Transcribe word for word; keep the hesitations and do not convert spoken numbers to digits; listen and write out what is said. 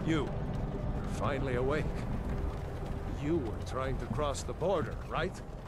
You, you're finally awake. You were trying to cross the border, right?